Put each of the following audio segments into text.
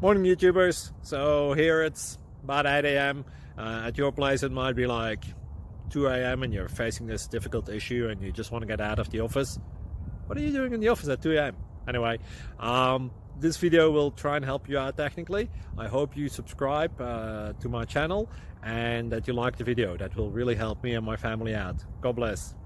Morning YouTubers. So here it's about 8 a.m. At your place it might be like 2 a.m. and you're facing this difficult issue and you just want to get out of the office. What are you doing in the office at 2 a.m.? Anyway, this video will try and help you out technically. I hope you subscribe to my channel and that you like the video. That will really help me and my family out. God bless.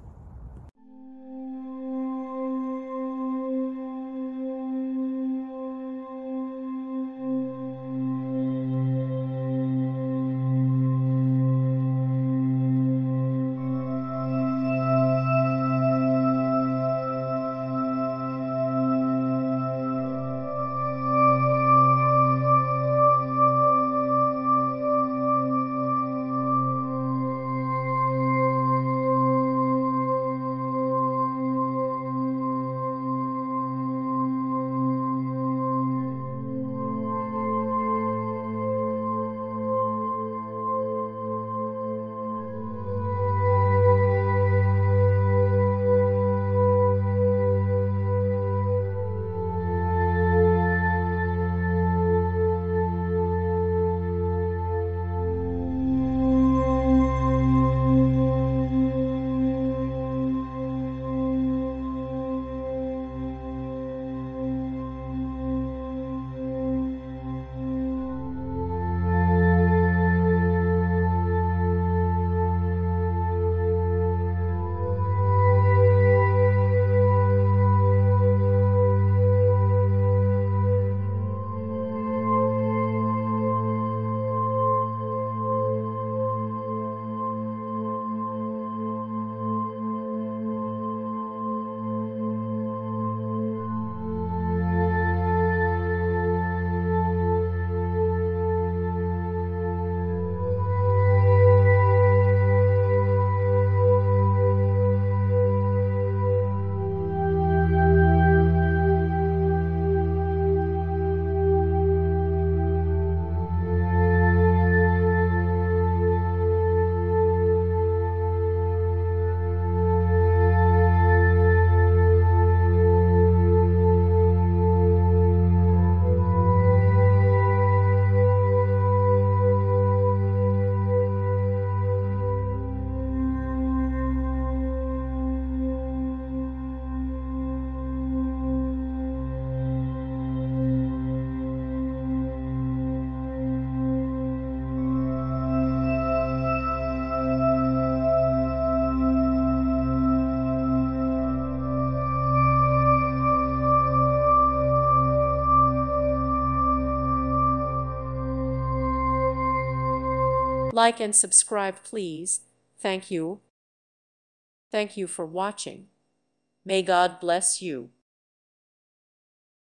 Like and subscribe, please. Thank you. Thank you for watching. May God bless you.